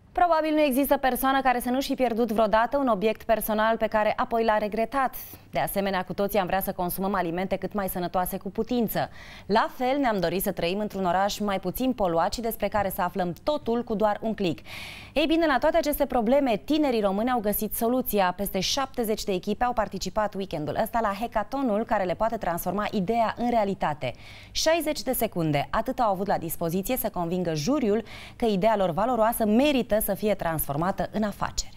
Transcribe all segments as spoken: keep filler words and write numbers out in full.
Probabil nu există persoană care să nu-și fi pierdut vreodată un obiect personal pe care apoi l-a regretat. De asemenea, cu toții am vrea să consumăm alimente cât mai sănătoase cu putință. La fel, ne-am dorit să trăim într-un oraș mai puțin poluat și despre care să aflăm totul cu doar un click. Ei bine, la toate aceste probleme, tinerii români au găsit soluția. Peste șaptezeci de echipe au participat weekendul ăsta la hackathonul care le poate transforma ideea în realitate. șaizeci de secunde, atât au avut la dispoziție să convingă juriul că ideea lor valoroasă merită să fie transformată în afacere.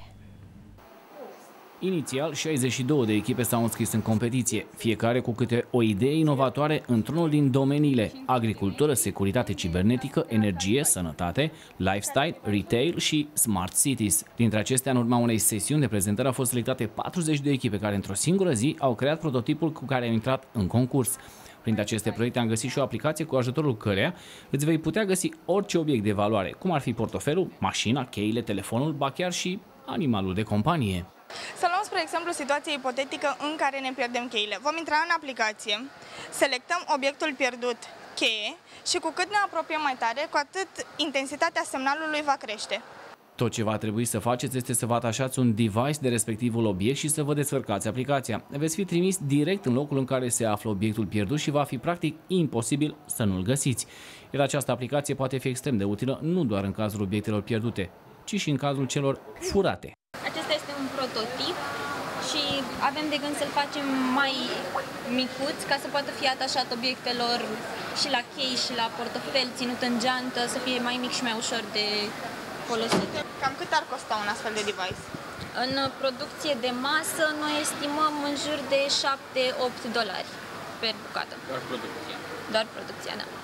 Inițial, șaizeci și două de echipe s-au înscris în competiție, fiecare cu câte o idee inovatoare într-unul din domeniile agricultură, securitate cibernetică, energie, sănătate, lifestyle, retail și smart cities. Dintre acestea, în urma unei sesiuni de prezentare, au fost selectate patruzeci de echipe care într-o singură zi au creat prototipul cu care au intrat în concurs. Printre aceste proiecte am găsit și o aplicație cu ajutorul căreia îți vei putea găsi orice obiect de valoare, cum ar fi portofelul, mașina, cheile, telefonul, ba chiar și animalul de companie. Să luăm, spre exemplu, situația ipotetică în care ne pierdem cheile. Vom intra în aplicație, selectăm obiectul pierdut, cheie, și cu cât ne apropiem mai tare, cu atât intensitatea semnalului va crește. Tot ce va trebui să faceți este să vă atașați un device de respectivul obiect și să vă descărcați aplicația. Veți fi trimis direct în locul în care se află obiectul pierdut și va fi practic imposibil să nu-l găsiți. Iar această aplicație poate fi extrem de utilă nu doar în cazul obiectelor pierdute, ci și în cazul celor furate. Acesta este un prototip și avem de gând să-l facem mai micuț ca să poată fi atașat obiectelor și la chei și la portofel, ținut în geantă, să fie mai mic și mai ușor de folosit. Cam cât ar costa un astfel de device? În producție de masă noi estimăm în jur de șapte opt dolari per bucată. Doar producția. Doar producția, da.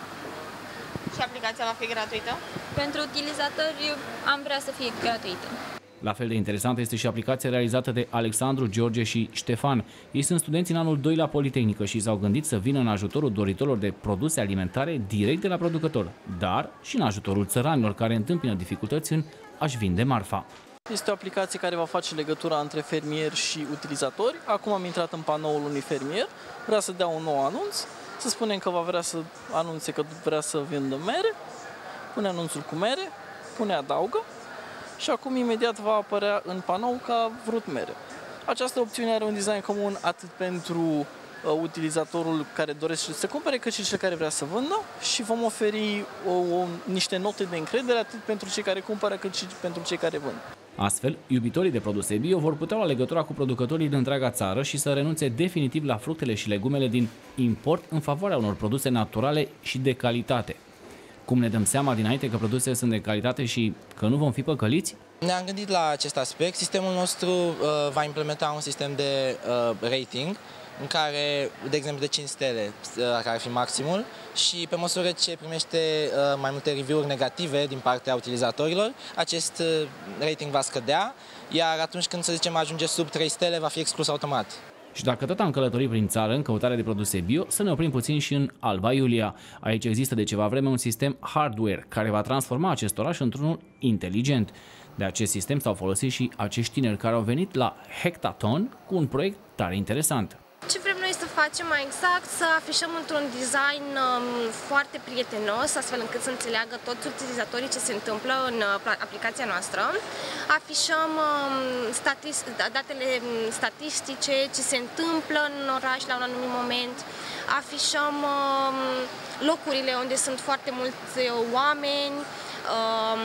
Și aplicația va fi gratuită? Pentru utilizatori am vrea să fie gratuită. La fel de interesantă este și aplicația realizată de Alexandru, George și Ștefan. Ei sunt studenți în anul doi la Politehnică și s-au gândit să vină în ajutorul doritorilor de produse alimentare direct de la producător, dar și în ajutorul țăranilor care întâmpină dificultăți în a-și vinde marfa. Este o aplicație care va face legătura între fermieri și utilizatori. Acum am intrat în panoul unui fermier, vrea să dea un nou anunț, să spunem că va vrea să anunțe că vrea să vândă mere, pune anunțul cu mere, pune adaugă, și acum imediat va apărea în panou că a vrut mere. Această opțiune are un design comun atât pentru uh, utilizatorul care dorește să cumpere, cât și cel care vrea să vândă, și vom oferi o, o, niște note de încredere atât pentru cei care cumpără cât și pentru cei care vând. Astfel, iubitorii de produse bio vor putea lua legătura cu producătorii din întreaga țară și să renunțe definitiv la fructele și legumele din import în favoarea unor produse naturale și de calitate. Cum ne dăm seama dinainte că produsele sunt de calitate și că nu vom fi păcăliți? Ne-am gândit la acest aspect. Sistemul nostru uh, va implementa un sistem de uh, rating în care, de exemplu, de cinci stele, uh, care ar fi maximul, și pe măsură ce primește uh, mai multe review-uri negative din partea utilizatorilor, acest uh, rating va scădea, iar atunci când, să zicem, ajunge sub trei stele, va fi exclus automat. Și dacă tot am călătorit prin țară în căutare de produse bio, să ne oprim puțin și în Alba Iulia. Aici există de ceva vreme un sistem hardware care va transforma acest oraș într-unul inteligent. De acest sistem s-au folosit și acești tineri care au venit la hackathon cu un proiect tare interesant. Ce vrem noi să facem mai exact? Să afișăm într-un design um, foarte prietenos, astfel încât să înțeleagă toți utilizatorii ce se întâmplă în uh, aplicația noastră. Afișăm um, statis datele statistice, ce se întâmplă în oraș la un anumit moment. Afișăm um, locurile unde sunt foarte mulți oameni, um,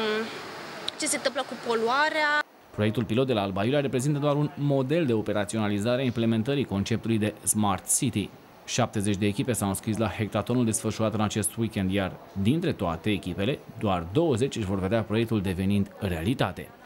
ce se întâmplă cu poluarea. Proiectul pilot de la Alba Iulia reprezintă doar un model de operaționalizare a implementării conceptului de Smart City. șaptezeci de echipe s-au înscris la hackathonul desfășurat în acest weekend, iar dintre toate echipele, doar douăzeci își vor vedea proiectul devenind realitate.